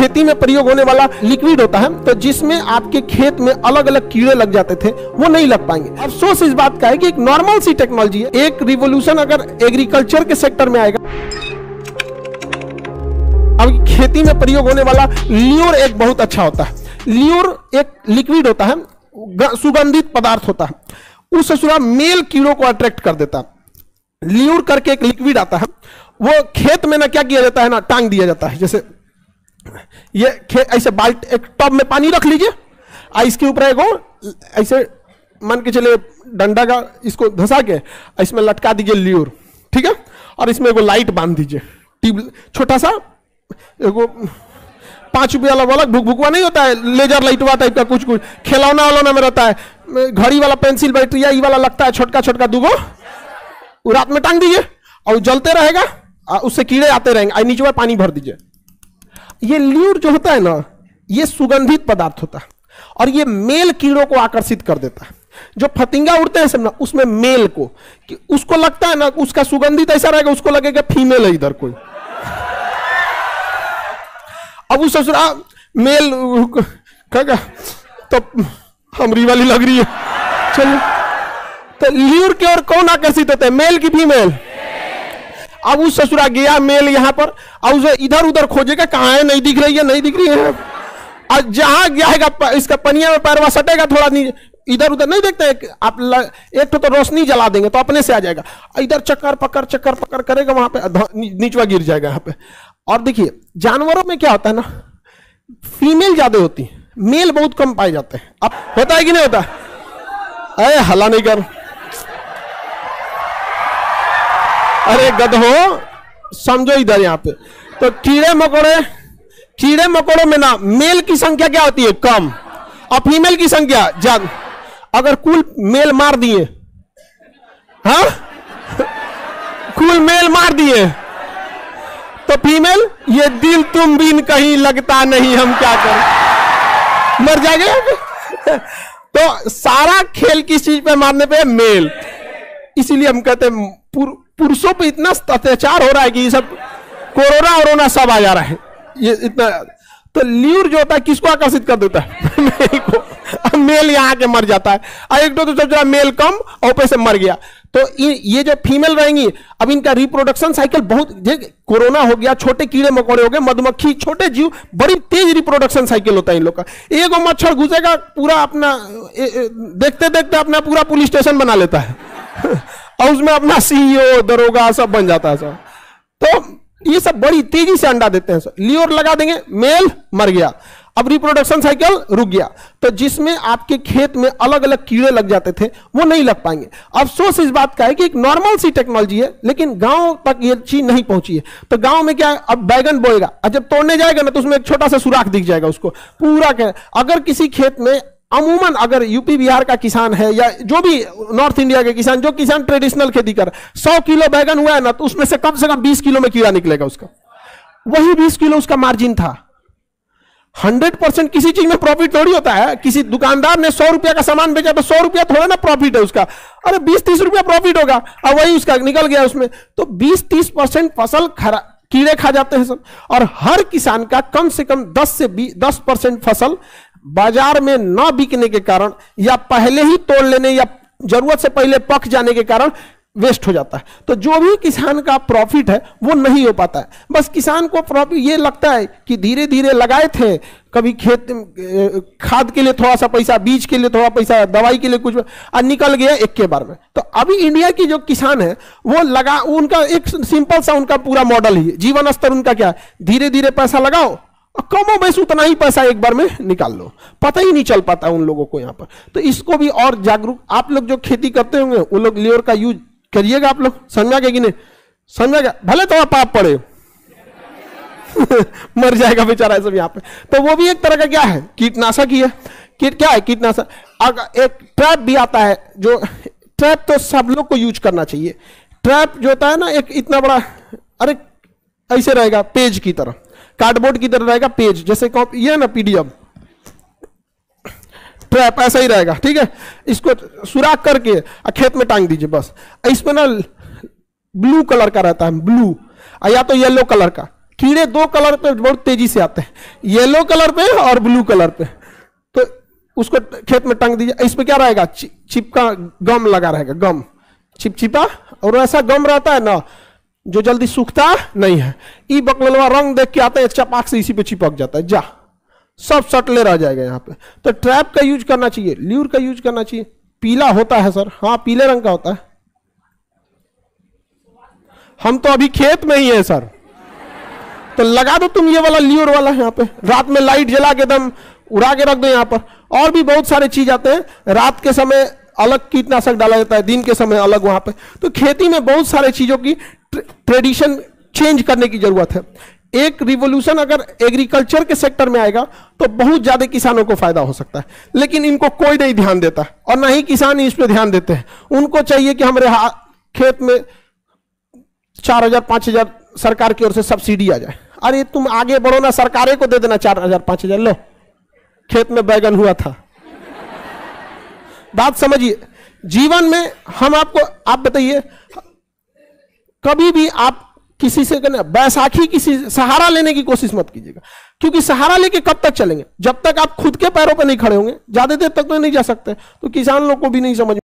खेती में प्रयोग होने वाला लिक्विड होता है, तो जिसमें आपके खेत में अलग अलग कीड़े लग जाते थे वो नहीं लग पाएंगे। अफसोस इस बात का है कि एक नॉर्मल सी टेक्नोलॉजी है, एक रिवोल्यूशन अगर एग्रीकल्चर के सेक्टर में आएगा। अब खेती में प्रयोग होने वाला ल्यूर एक बहुत अच्छा होता है। ल्यूर एक लिक्विड होता है, सुगंधित पदार्थ होता है, उस ससुरा मेल कीड़ों को अट्रैक्ट कर देता है। ल्यूर करके एक लिक्विड आता है, वो खेत में ना क्या किया जाता है ना, टांग दिया जाता है। जैसे ये ऐसे बाल्ट एक टब में पानी रख लीजिए, इसके ऊपर एक ऐसे मान के चले डंडा का इसको धंसा के इसमें लटका दीजिए ल्यूर, ठीक है, और इसमें एगो लाइट बांध दीजिए, ट्यूब छोटा सा, एगो 5 रुपया वाला भुकभुकवा नहीं होता है, लेजर लाइटवा टाइप का, कुछ खिलौना वालौना में रहता है, घड़ी वाला पेंसिल बैटरी ये वाला लगता है, छोटका छोटका दूगो, रात में टांग दीजिए और जलते रहेगा, उससे कीड़े आते रहेंगे, नीचे में पानी भर दीजिए। ये ल्यूर जो होता है ना, ये सुगंधित पदार्थ होता है और ये मेल कीड़ों को आकर्षित कर देता है। जो फतिंगा उड़ते हैं सब ना, उसमें मेल को, कि उसको लगता है ना उसका सुगंधित ऐसा रहेगा, उसको लगेगा फीमेल है इधर कोई। अब उस ससुरा मेल कहेगा तो हमरी वाली लग रही है, चलिए। तो ल्यूर की ओर कौन आकर्षित होता है, मेल की फीमेल? अब उस ससुरा गया मेल यहां पर, और उसे इधर उधर खोजेगा, कहां है, नहीं दिख रही है, नहीं दिख रही है। और जहां जाएगा इसका पनिया में पैरवा सटेगा, थोड़ा इधर उधर नहीं देखते आप, एक तो रोशनी जला देंगे तो अपने से आ जाएगा, इधर चक्कर पकड़ करेगा, वहां पे नीचवा गिर जाएगा यहाँ पे। और देखिए जानवरों में क्या होता है ना, फीमेल ज्यादा होती है, मेल बहुत कम पाए जाते हैं। अब होता है कि नहीं होता? अरे हल्ला नहीं कर, अरे गधो समझो इधर यहाँ पे। तो कीड़े मकोड़ों में ना मेल की संख्या क्या होती है, कम, और फीमेल की संख्या ज्यादा। अगर कुल मेल मार दिए, हाँ कुल मेल मार दिए, तो फीमेल ये दिल तुम बिन कहीं लगता नहीं, हम क्या करें, मर जाएंगे। तो सारा खेल किस चीज पे मारने पे, मेल। इसीलिए हम कहते हैं पुरुषों पे इतना अत्याचार हो रहा है कि ये सब कोरोना सब आ जा रहा है, ये इतना। तो ल्यूर जो होता है किसको आकर्षित कर देता है, मेल को। मेल यहाँ के मर जाता है, और एक दो तो मेल कम और ऊपर से मर गया। तो ये जो फीमेल रहेंगी, अब इनका रिप्रोडक्शन साइकिल बहुत, कोरोना हो गया, छोटे कीड़े मकोड़े हो गए, मधुमक्खी, छोटे जीव, बड़ी तेज रिप्रोडक्शन साइकिल होता है इन लोग का। एगो मच्छर घुसेगा, पूरा अपना देखते देखते अपना पूरा पुलिस स्टेशन बना लेता है और उसमें अपना सीईओ, दरोगा सब बन जाता है सब। तो ये सब बड़ी तेजी से अंडा देते हैं। ल्यूर लगा देंगे, मेल मर गया, अब रिप्रोडक्शन साइकिल रुक गया। तो जिसमें आपके खेत में अलग अलग कीड़े लग जाते थे वो नहीं लग पाएंगे। अफसोस इस बात का है कि एक नॉर्मल सी टेक्नोलॉजी है, लेकिन गांव तक ये चीज नहीं पहुंची है। तो गांव में क्या है, अब बैगन बोएगा, और जब तोड़ने जाएगा ना तो उसमें एक छोटा सा सुराख दिख जाएगा उसको पूरा। अगर किसी खेत में अमूमन अगर यूपी बिहार का किसान है या जो भी नॉर्थ इंडिया के किसान, जो किसान ट्रेडिशनल खेती कर, 100 किलो बैगन हुआ है ना, तो उसमें से कम 20 किलो में कीड़ा निकलेगा उसका। वही 20 किलो उसका मार्जिन था। 100% किसी चीज में प्रॉफिट थोड़ी होता है। किसी दुकानदार ने 100 रुपया का सामान बेचा तो 100 रुपया थोड़ा ना प्रॉफिट है उसका, अरे 20-30 रुपया प्रॉफिट होगा, और वही उसका निकल गया उसमें। तो 20-30% फसल कीड़े खा जाते हैं सब। और हर किसान का कम से कम 10% फसल बाजार में न बिकने के कारण, या पहले ही तोड़ लेने या जरूरत से पहले पक जाने के कारण वेस्ट हो जाता है। तो जो भी किसान का प्रॉफिट है वो नहीं हो पाता है। बस किसान को प्रॉफिट ये लगता है कि धीरे धीरे लगाए थे, कभी खेत खाद के लिए थोड़ा सा पैसा, बीज के लिए थोड़ा पैसा, दवाई के लिए कुछ, और निकल गया एक के बार में। तो अभी इंडिया की जो किसान है वो लगा, उनका एक सिंपल सा उनका पूरा मॉडल ही है, जीवन स्तर उनका क्या है, धीरे धीरे पैसा लगाओ, कमो बस उतना ही पैसा एक बार में निकाल लो। पता ही नहीं चल पाता उन लोगों को यहाँ पर। तो इसको भी और जागरूक, आप लोग जो खेती करते होंगे वो लोग ल्यूर का यूज करिएगा। आप लोग समझा गया कि नहीं समझा गया, भले थोड़ा पाप पड़े मर जाएगा बेचारा सब यहाँ पे। तो वो भी एक तरह का क्या है, कीटनाशक ही है। क्या है कीटनाशक? अगर एक ट्रैप भी आता है, जो ट्रैप तो सब लोग को यूज करना चाहिए। ट्रैप जो होता है ना, एक इतना बड़ा, अरे ऐसे रहेगा पेज की तरह, कार्डबोर्ड की तरह रहेगा पेज, जैसे ये है ना पीडीएफ, ट्रैप ऐसा ही रहेगा, ठीक है। इसको सुराख करके खेत में टांग दीजिए बस। इसमें ना ब्लू कलर का रहता है, ब्लू, या तो येलो कलर का, कीड़े दो कलर पे बहुत तेजी से आते हैं, येलो कलर पे और ब्लू कलर पे। तो उसको खेत में टांग दीजिए, इस पे क्या रहेगा, चिपका गम लगा रहेगा, गम चिपचिपा, और ऐसा गम रहता है ना जो जल्दी सूखता नहीं है। ई बकलवा रंग देख के आते हैं, चपाक से इसी पे चिपक जाता है, जा सब सटले रह जाएगा यहाँ पे। तो ट्रैप का यूज करना चाहिए, ल्यूर का यूज करना चाहिए। पीला होता है सर, हाँ पीले रंग का होता है। हम तो अभी खेत में ही है सर, तो लगा दो तुम ये वाला ल्यूर वाला यहाँ पे, रात में लाइट जला के एकदम उड़ा के रख दो यहाँ पर। और भी बहुत सारे चीज आते हैं, रात के समय अलग कीटनाशक डाला जाता है, दिन के समय अलग वहां पे। तो खेती में बहुत सारे चीजों की ट्रेडिशन चेंज करने की जरूरत है। एक रिवोल्यूशन अगर एग्रीकल्चर के सेक्टर में आएगा तो बहुत ज्यादा किसानों को फायदा हो सकता है, लेकिन इनको कोई नहीं ध्यान देता और ना ही किसान इस पे ध्यान देते हैं। उनको चाहिए कि हमारे खेत में 4,000 5,000 सरकार की ओर से सब्सिडी आ जाए। अरे तुम आगे बढ़ो ना, सरकारें को दे देना 4,000 5,000, लो खेत में बैगन हुआ था। बात समझिए, जीवन में हम आपको, आप बताइए, कभी भी आप किसी से बैसाखी किसी सहारा लेने की कोशिश मत कीजिएगा, क्योंकि सहारा लेके कब तक चलेंगे, जब तक आप खुद के पैरों पर नहीं खड़े होंगे ज्यादा देर तक तो नहीं जा सकते। तो किसान लोग को भी नहीं समझ